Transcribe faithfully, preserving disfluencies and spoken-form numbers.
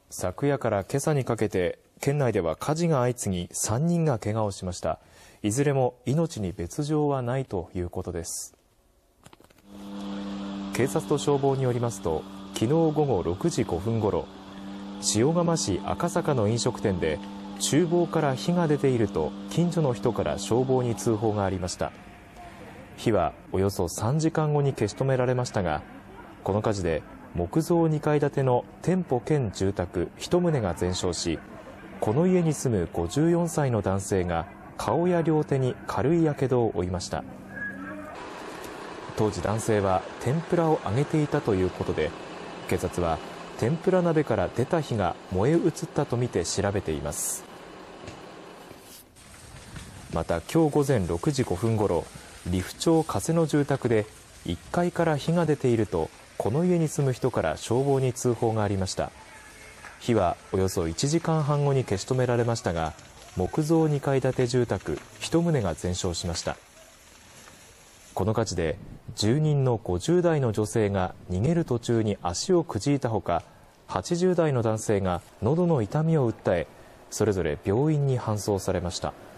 昨夜から今朝にかけて県内では火事が相次ぎさんにんが怪我をしました。いずれも命に別状はないということです。警察と消防によりますと、昨日午後ろくじごふんごろ、塩釜市赤坂の飲食店で厨房から火が出ていると近所の人から消防に通報がありました。火はおよそさんじかんごに消し止められましたが、この火事で木造にかい建ての店舗兼住宅いちとうが全焼し、この家に住むごじゅうよんさいの男性が顔や両手に軽いやけどを負いました。当時男性は天ぷらを揚げていたということで、警察は天ぷら鍋から出た火が燃え移ったとみて調べています。また今日午前ろくじごふんごろ、利府町加瀬の住宅でいっかいから火が出ているとこの家に住む人から消防に通報がありました。火はおよそいちじかんはんごに消し止められましたが、木造にかい建て住宅いちとうが全焼しました。この火事で住人のごじゅうだいの女性が逃げる途中に足をくじいたほか、はちじゅうだいの男性が喉の痛みを訴え、それぞれ病院に搬送されました。